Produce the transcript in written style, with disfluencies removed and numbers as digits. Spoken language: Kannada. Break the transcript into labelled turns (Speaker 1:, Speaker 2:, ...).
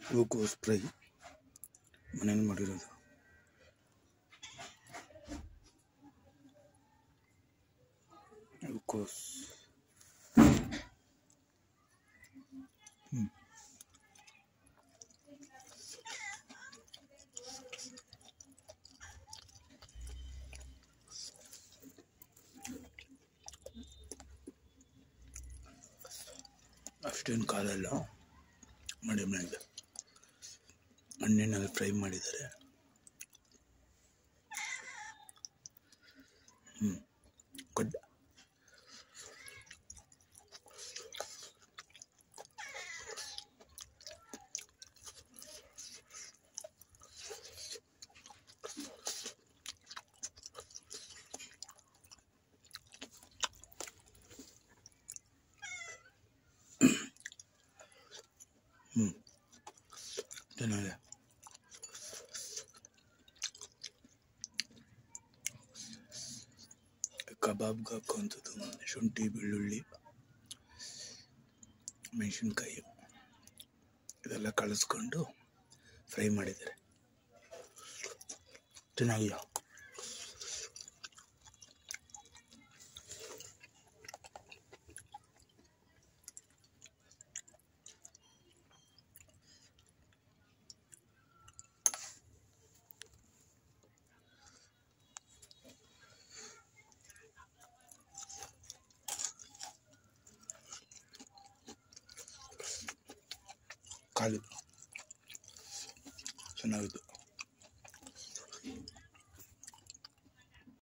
Speaker 1: ಹೂಕೋಸು ಫ್ರೈ ಮನೇಲಿ ಮಾಡಿರೋದು. ಹೂಕೋಸು ಅಷ್ಟೇನು ಕಾಲಲ್ಲ, ಮಡಿಮೆ ಹಣ್ಣಿನಲ್ಲಿ ಫ್ರೈ ಮಾಡಿದ್ದಾರೆ. ಗುಡ್. ಚೆನ್ನಾಗಿದೆ. ಕಬಾಬ್ಗೆ ಹಾಕುವಂಥದ್ದು ಶುಂಠಿ, ಬೆಳ್ಳುಳ್ಳಿ, ಮೆಣಸಿನ್ಕಾಯಿ ಇದೆಲ್ಲ ಕಳಿಸ್ಕೊಂಡು ಫ್ರೈ ಮಾಡಿದ್ದಾರೆ. ಚೆನ್ನಾಗಿಲ್ಲ. ಖಾಲಿ ಚೆನ್ನಾಗಿತ್ತು.